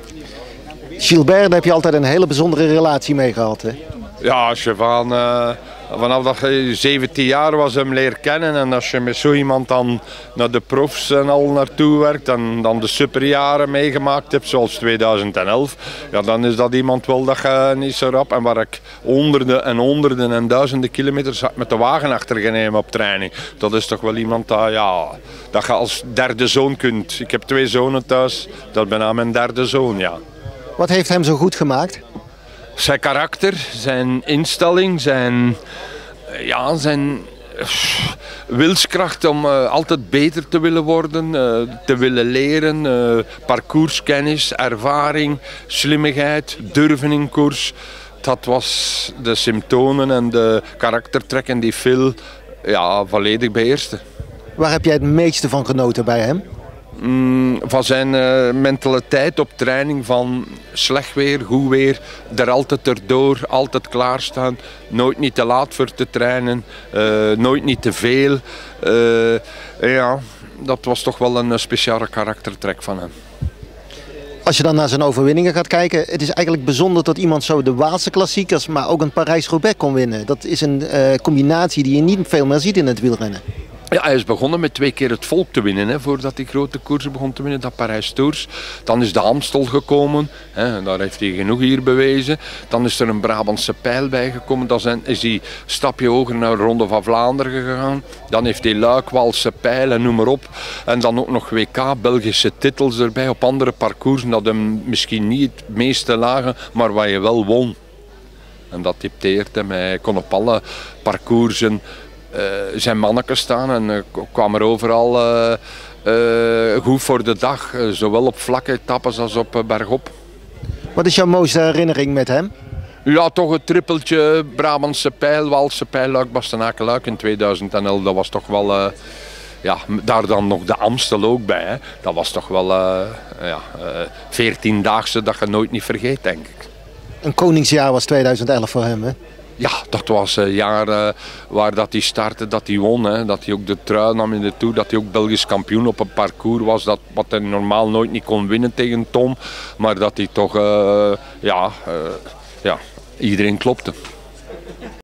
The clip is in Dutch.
Gilbert, daar heb je altijd een hele bijzondere relatie mee gehad, hè? Ja, als je vanaf dat je 17 jaar was hem leren kennen en als je met zo iemand dan naar de profs en al naartoe werkt en dan de superjaren meegemaakt hebt, zoals 2011, ja, dan is dat iemand wel dat je niet zo rap. En waar ik honderden en honderden en duizenden kilometers met de wagen achter genomen op training, dat is toch wel iemand dat, ja, dat je als derde zoon kunt. Ik heb 2 zonen thuis, dat is bijna mijn derde zoon, ja. Wat heeft hem zo goed gemaakt? Zijn karakter, zijn instelling, zijn wilskracht om altijd beter te willen worden, te willen leren, parcourskennis, ervaring, slimmigheid, durven in koers. Dat was de symptomen en de karaktertrekken die Phil volledig beheerste. Waar heb jij het meeste van genoten bij hem? Van zijn mentaliteit op training, van slecht weer, goed weer, er altijd erdoor, altijd klaarstaan, nooit niet te laat voor te trainen, nooit niet te veel. Dat was toch wel een speciale karaktertrek van hem. Als je dan naar zijn overwinningen gaat kijken, het is eigenlijk bijzonder dat iemand zo de Waalse klassiekers, maar ook een Parijs-Roubaix kon winnen. Dat is een combinatie die je niet veel meer ziet in het wielrennen. Ja, hij is begonnen met 2 keer het volk te winnen, hè, voordat hij grote koersen begon te winnen, dat Parijs-Tours. Dan is de Amstel gekomen, hè, daar heeft hij genoeg hier bewezen. Dan is er een Brabantse pijl bijgekomen, dan is hij een stapje hoger naar de Ronde van Vlaanderen gegaan. Dan heeft hij Luik, Waalse pijl en noem maar op. En dan ook nog WK, Belgische titels erbij op andere parcoursen, dat hem misschien niet het meeste lagen, maar waar je wel won. En dat typeert hem, hij kon op alle parcoursen zijn manneken staan en kwam er overal goed voor de dag. Zowel op vlakke etappes als op bergop. Wat is jouw mooiste herinnering met hem? Ja, toch het trippeltje Brabantse pijl, Waalse pijl, Luik, Bastenaken, Luik in 2011. Dat was toch wel... daar dan nog de Amstel ook bij. Hè. Dat was toch wel 14-daagse dat je nooit niet vergeet, denk ik. Een koningsjaar was 2011 voor hem, hè? Ja, dat was een jaar waar dat hij startte, dat hij won. Hè. Dat hij ook de trui nam in de Tour, dat hij ook Belgisch kampioen op een parcours was. Wat hij normaal nooit niet kon winnen tegen Tom. Maar dat hij toch, iedereen klopte.